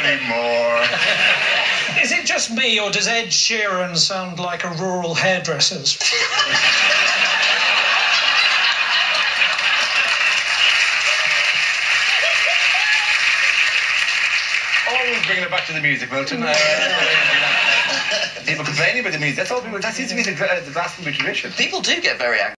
anymore. Is it just me, or does Ed Sheeran sound like a rural hairdresser's? Always bringing it back to the music, Milton. People complaining about the music. That seems to be the Glastonbury tradition. People do get very angry.